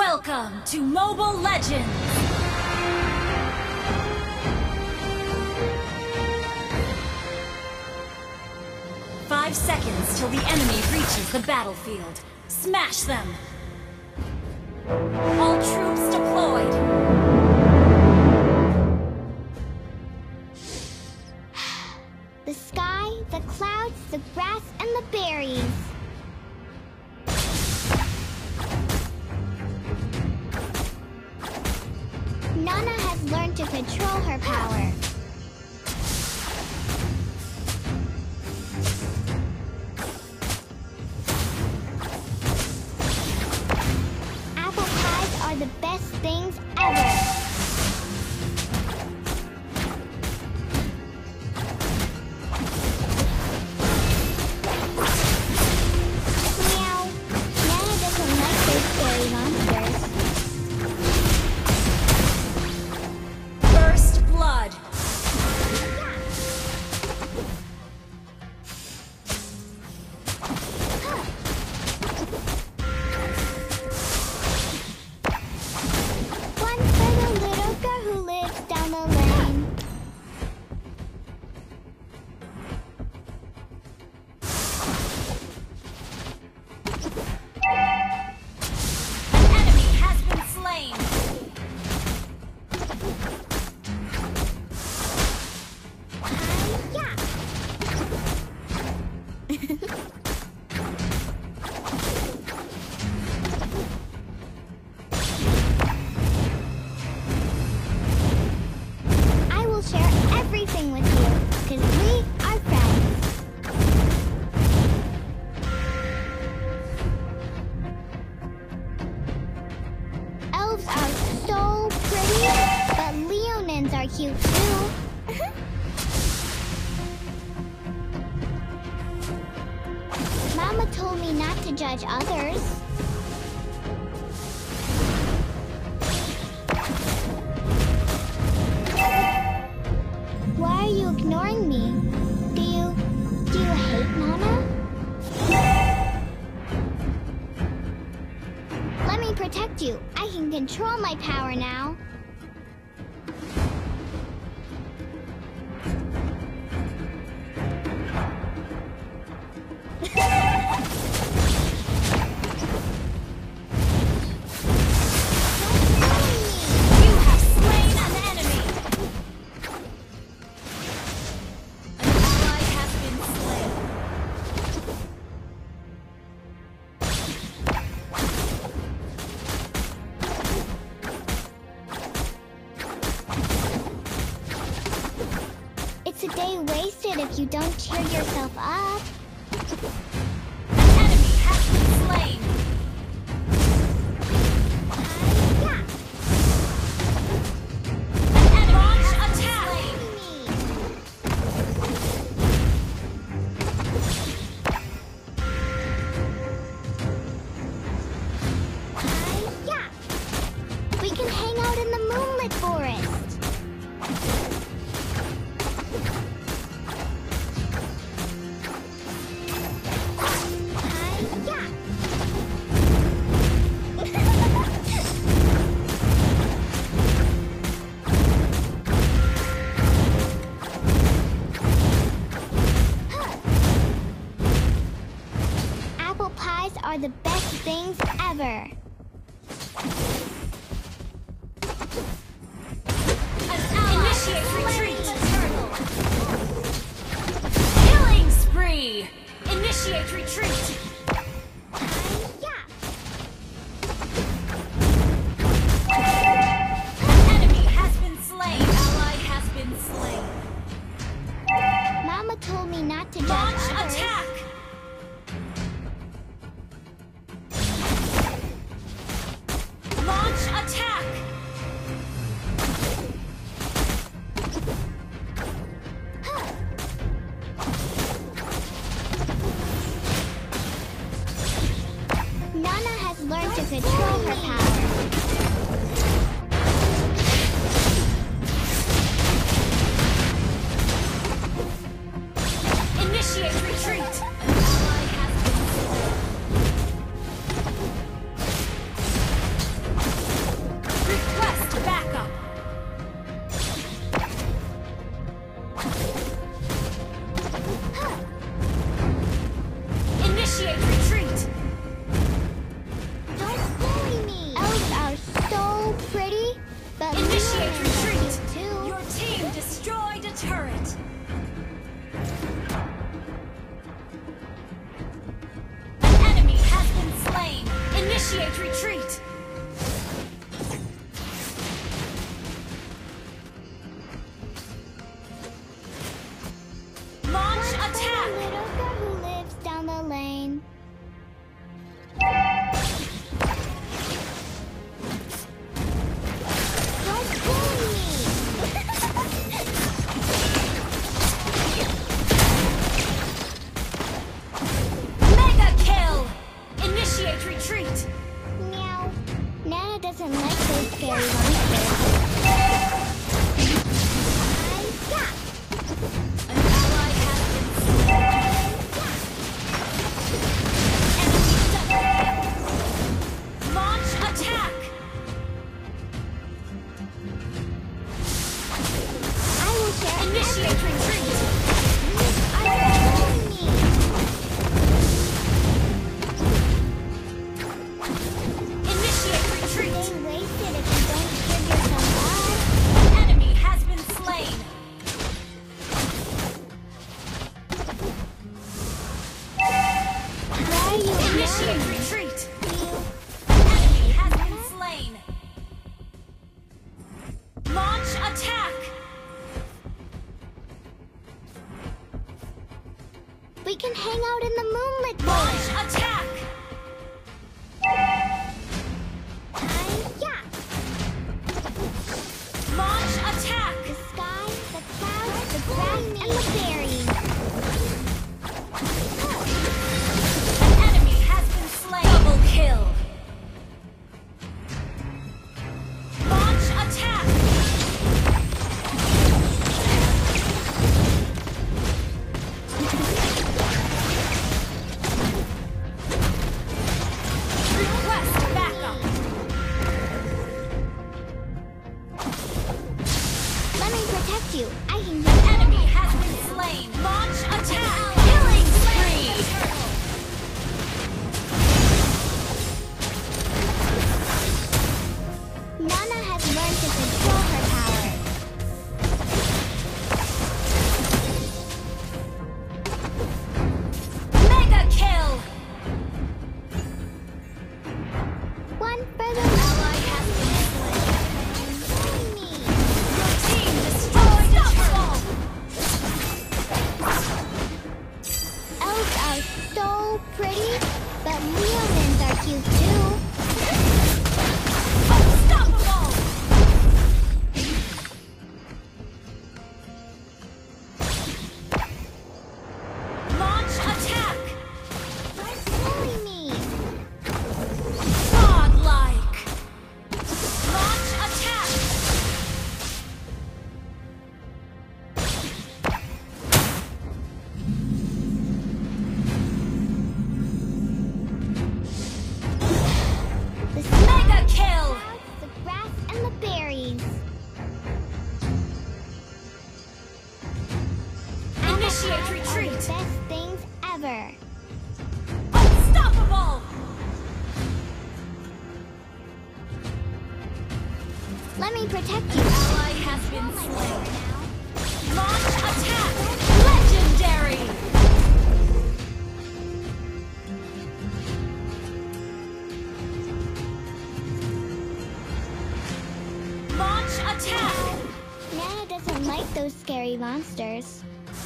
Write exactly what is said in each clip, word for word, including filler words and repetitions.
Welcome to Mobile Legends! Five seconds till the enemy reaches the battlefield. Smash them! All troops deployed! The sky, the clouds, the grass, and the berries. Nana has learned to control her power. Apple pies are the best things ever. Cute too. Mama told me not to judge others. Why are you ignoring me? Do you... do you hate Nana? Let me protect you. I can control my power now. It's a day wasted if you don't cheer yourself up. An enemy has been slain. Yeah. An enemy Launch attack. Yeah. We can hang out in the moonlit forest. Apple pies are the best things ever. Initiate retreat. Killing spree. Initiate retreat. Yeah. An enemy has been slain. Ally has been slain. Mama told me not to judge Launch others. attack. Launch attack. Nana has learned to control her power. Initiate retreat. Ally has been slain. Initiate retreat! Launch attack! Little girl who lives down the lane. What's pulling me? Mega kill! Initiate retreat! Meow. Nana doesn't like those scary monsters. An ally has been slain. Enemy double kill. Launch attack! I will share Initiate retreat! I'm me. Initiate retreat! Stay wasted if you don't give yourself An enemy has been slain! up. Why are you Initiate ignoring me? retreat! You- An enemy has been slain! Launch attack! We can hang out in the moonlit Launch forest. attack! Hi-ya. Launch attack! The sky, the clouds, the grass, and the berries. An enemy has been slain! Double kill! Launch attack! Request backup! Let me protect you. I can An get enemy has been slain! Launch attack! Killing spree! Nana has learned to control her power. Mega kill! One for the Ally has been slain! me. Your team destroyed the turtle! Elves are so pretty, but leonins are cute too. Unstoppable! Launch attack! What's pulling me? Godlike! Launch attack! The Mega kill! clouds, the grass, and the berries. Initiate Avocados are retreat! the best things ever. Unstoppable! Let me protect you. Ally has been Control my slain! power now. Launch attack! Legendary! Launch attack! Nana doesn't like those scary monsters.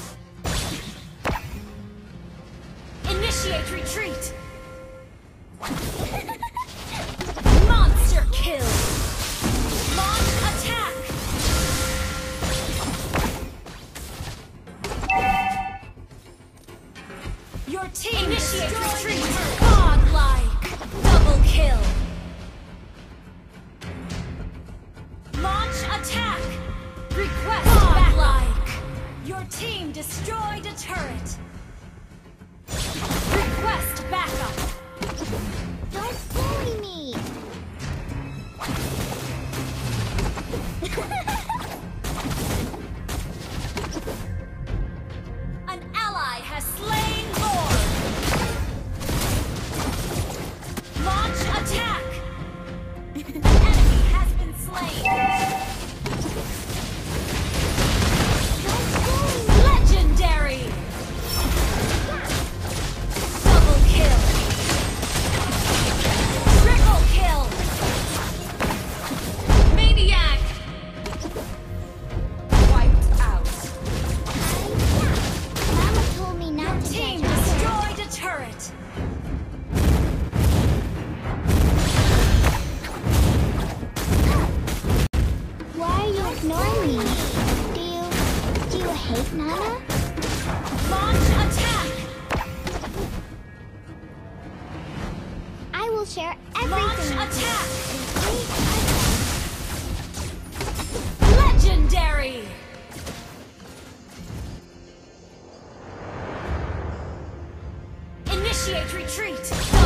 Initiate retreat! Monster kill! Launch attack! Your team initiate retreat! Godlike! Double kill! Launch attack! Request godlike! Your team destroyed a turret! Request backup! Don't bully me. An ally has slain Lord! Launch attack! An enemy has been slain! Don't bully me. Legendary! will share Launch everything. attack! with me. Legendary! Initiate retreat!